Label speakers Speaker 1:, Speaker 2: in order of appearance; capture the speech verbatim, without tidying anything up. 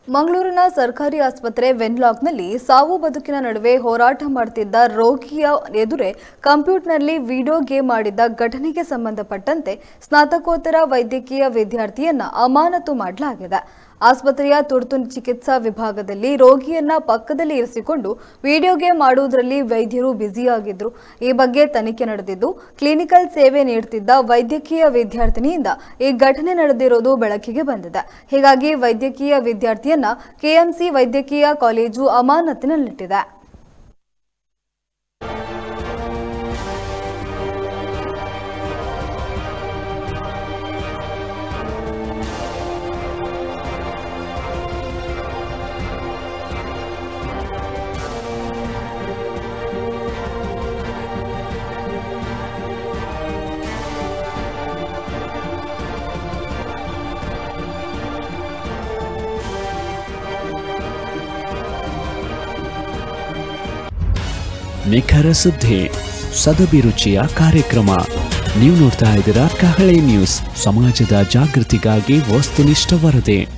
Speaker 1: ಮಂಗಳೂರಿನ ಸರ್ಕಾರಿ ಆಸ್ಪತ್ರೆ ವೆನ್ಲಾಕ್ನಲ್ಲಿ ಸಾವು ಬದುಕಿನ ನಡುವೆ ಹೋರಾಟ ಮಾಡುತ್ತಿದ್ದ ರೋಗಿಯ ಎದುರೇ ಕಂಪ್ಯೂಟರ್ನಲ್ಲಿ ವಿಡಿಯೋ ಗೇಮ್ ಆಡಿದ್ದ ಘಟನೆಗೆ ಸಂಬಂಧಪಟ್ಟಂತೆ ಸ್ನಾತಕೋತ್ತರ ವೈದ್ಯಕೀಯ ವಿದ್ಯಾರ್ಥಿಯನ್ನ ಅಮಾನತು ಮಾಡಲಾಗಿದೆ. ಆಸ್ಪತ್ರೆಯ ತುರ್ತು ಚಿಕಿತ್ಸಾ ವಿಭಾಗದಲ್ಲಿ ರೋಗಿಯನ್ನ ಪಕ್ಕದಲ್ಲಿ ಇರಿಸಿಕೊಂಡು ವಿಡಿಯೋ ಗೇಮ್ ಆಡುವುದರಲ್ಲಿ ವೈದ್ಯರು ಬ್ಯುಸಿಯಾಗಿದ್ರು. ಈ ಬಗ್ಗೆ ತನಿಖೆ ನಡೆದಿದ್ದು, ಕ್ಲಿನಿಕಲ್ ಸೇವೆ ನೀಡುತ್ತಿದ್ದ ವೈದ್ಯಕೀಯ ವಿದ್ಯಾರ್ಥಿನಿಯಿಂದ ಈ ಘಟನೆ ನಡೆದಿರುವುದು ಬೆಳಕಿಗೆ ಬಂದಿದೆ. ಹೀಗಾಗಿ ವೈದ್ಯಕೀಯ ವಿದ್ಯಾರ್ಥಿಯನ್ನ ಕೆಎಂಸಿ ವೈದ್ಯಕೀಯ ಕಾಲೇಜು ಅಮಾನತಿನಲ್ಲಿಟ್ಟಿದೆ.
Speaker 2: ನಿಖರ ಸುದ್ದಿ, ಸದಭಿರುಚಿಯ ಕಾರ್ಯಕ್ರಮ. ನೀವು ನೋಡ್ತಾ ಇದ್ದೀರಾ ಕಹಳೆ ನ್ಯೂಸ್, ಸಮಾಜದ ಜಾಗೃತಿಗಾಗಿ ವಸ್ತುನಿಷ್ಠ ವರದಿ.